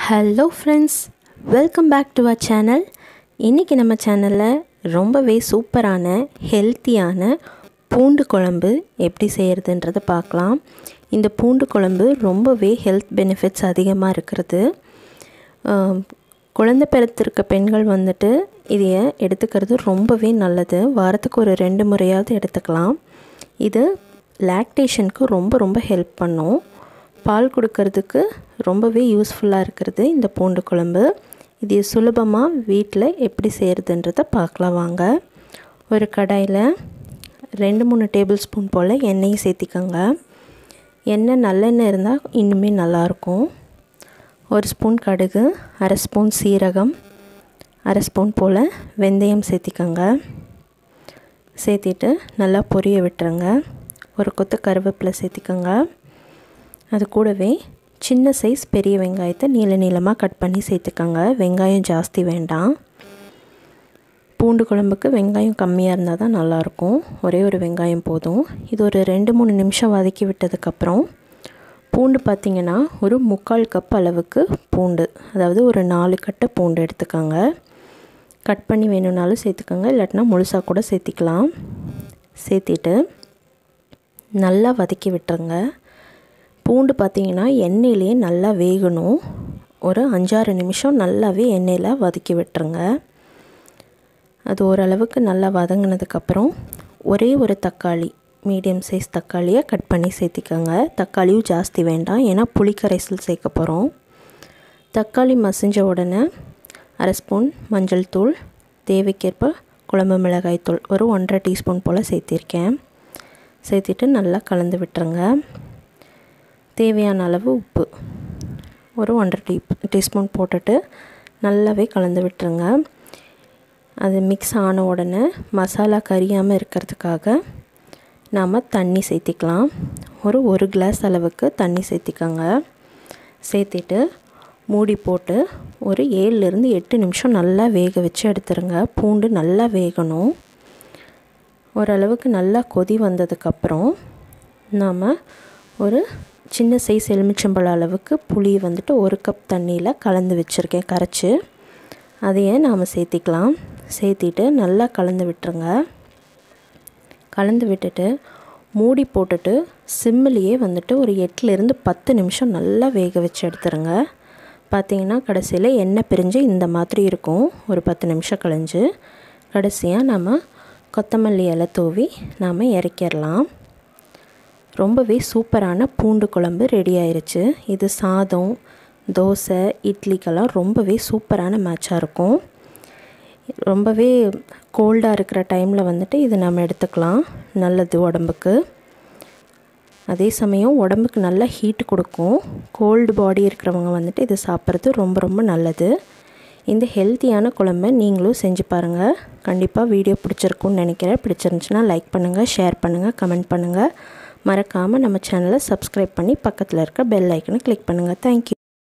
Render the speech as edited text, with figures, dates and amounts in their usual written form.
Hello friends, welcome back to our channel. இன்றைக்கி நம்ம சேனலில் ரொம்பவே சூப்பரான ஹெல்த்தியான பூண்டு குழம்பு எப்படி செய்கிறதுன்றதை பார்க்கலாம். இந்த பூண்டு குழம்பு ரொம்பவே ஹெல்த் பெனிஃபிட்ஸ் அதிகமாக இருக்கிறது. குழந்தை பிறத்திருக்க பெண்கள் இதையை எடுத்துக்கிறது ரொம்பவே நல்லது. வாரத்துக்கு ஒரு 2 முறையாவது எடுத்துக்கலாம். இது லாக்டேஷனுக்கு ரொம்ப ஹெல்ப் பண்ணும். பால் கொடுக்கறதுக்கு ரொம்பவே யூஸ்ஃபுல்லாக இருக்கிறது இந்த பூண்டு குழம்பு. இது சுலபமாக வீட்டில் எப்படி செய்கிறதுன்றதை பார்க்கலாம் வாங்க. ஒரு கடாயில் 2-3 டேபிள் ஸ்பூன் போல் எண்ணெயை சேர்த்திக்கோங்க. எண்ணெய் நல்லெண்ணெய் இருந்தால் இன்னுமே நல்லாயிருக்கும். 1 ஸ்பூன் கடுகு, 1/2 ஸ்பூன் சீரகம், 1/2 ஸ்பூன் போல் வெந்தயம் சேர்த்திக்கோங்க. சேர்த்திட்டு நல்லா பொரிய விட்டுருங்க. ஒரு கொத்து கருவேப்பிலை சேர்த்திக்கோங்க. அது கூடவே சின்ன சைஸ் பெரிய வெங்காயத்தை நீளமாக கட் பண்ணி சேர்த்துக்கோங்க. வெங்காயம் ஜாஸ்தி வேண்டாம். பூண்டு குழம்புக்கு வெங்காயம் கம்மியாக இருந்தால் தான் நல்லாயிருக்கும். ஒரே ஒரு வெங்காயம் போதும். இது ஒரு 2-3 நிமிஷம் வதக்கி விட்டதுக்கப்புறம் பூண்டு பார்த்திங்கன்னா ஒரு 3/4 கப் அளவுக்கு பூண்டு, அதாவது ஒரு 4 கட்டை பூண்டு எடுத்துக்கோங்க. கட் பண்ணி வேணும்னாலும் சேர்த்துக்கோங்க, இல்லாட்டினா முழுசாக கூட சேர்த்திக்கலாம். சேர்த்திட்டு நல்லா வதக்கி விட்டுருங்க. பூண்டு பார்த்திங்கன்னா எண்ணெயிலேயே நல்லா வேகணும். ஒரு 5-6 நிமிஷம் நல்லாவே எண்ணெயில் வதக்கி விட்டுருங்க. அது ஓரளவுக்கு நல்லா வதங்கினதுக்கப்புறம் ஒரே ஒரு தக்காளி, மீடியம் சைஸ் தக்காளியை கட் பண்ணி சேர்த்திக்கோங்க. தக்காளியும் ஜாஸ்தி வேண்டாம், ஏன்னா புளிக்கரைசல் சேர்க்க போகிறோம். தக்காளி மசிஞ்ச உடனே 1/2 ஸ்பூன் மஞ்சள் தூள், தேவைக்கேற்ப குழம்பு மிளகாய் தூள் ஒரு 1/2 டீஸ்பூன் போல் சேர்த்திருக்கேன். சேர்த்திட்டு நல்லா கலந்து விட்டுருங்க. தேவையான அளவு உப்பு ஒரு 1/2 டீஸ்பூன் போட்டுட்டு நல்லாவே கலந்து விட்டுருங்க. அது மிக்ஸ் ஆன உடனே மசாலா கரியாமல் இருக்கிறதுக்காக நாம் தண்ணி சேர்த்திக்கலாம். ஒரு 1 கிளாஸ் அளவுக்கு தண்ணி சேர்த்திக்கோங்க. சேர்த்திட்டு மூடி போட்டு ஒரு 7லேருந்து 8 நிமிஷம் நல்லா வேக வச்சு எடுத்துருங்க. பூண்டு நல்லா வேகணும். ஓரளவுக்கு நல்லா கொதி வந்ததுக்கப்புறம் நாம் ஒரு சின்ன சைஸ் எலுமிச்சம்பழம் அளவுக்கு புளி 1 கப் தண்ணியில் கலந்து வச்சுருக்கேன் கரைச்சி. அதையே நாம் சேர்த்திக்கலாம். சேர்த்திட்டு நல்லா கலந்து விட்டுருங்க. கலந்து விட்டுட்டு மூடி போட்டுட்டு சிம்மிலேயே ஒரு 8லேருந்து 10 நிமிஷம் நல்லா வேக வச்சு எடுத்துருங்க. பார்த்திங்கன்னா கடைசியில் எண்ணெய் பிரிஞ்சு இந்த மாதிரி இருக்கும். ஒரு 10 நிமிஷம் கழிஞ்சு கடைசியாக நம்ம கொத்தமல்லி இலை தூவி நாம் இறக்கிடலாம். ரொம்பவே சூப்பரான பூண்டு குழம்பு ரெடி ஆயிடுச்சு. இது சாதம், தோசை, இட்லிக்கெல்லாம் ரொம்பவே சூப்பரான மேட்சாக இருக்கும். ரொம்பவே கோல்டாக இருக்கிற டைமில் இது நம்ம எடுத்துக்கலாம். நல்லது உடம்புக்கு. அதே சமயம் உடம்புக்கு நல்லா ஹீட் கொடுக்கும். கோல்டு பாடி இருக்கிறவங்க இது சாப்பிட்றது ரொம்ப நல்லது. இந்த ஹெல்த்தியான குழம்பை நீங்களும் செஞ்சு பாருங்கள். கண்டிப்பாக வீடியோ பிடிச்சிருக்குன்னு நினைக்கிறேன். பிடிச்சிருந்துச்சுன்னா லைக் பண்ணுங்கள், ஷேர் பண்ணுங்கள், கமெண்ட் பண்ணுங்கள். மறக்காமல் நம்ம சேனலை சப்ஸ்கிரைப் பண்ணி பக்கத்தில் இருக்க பெல் ஐக்கனை கிளிக் பண்ணுங்கள். தேங்க்யூ.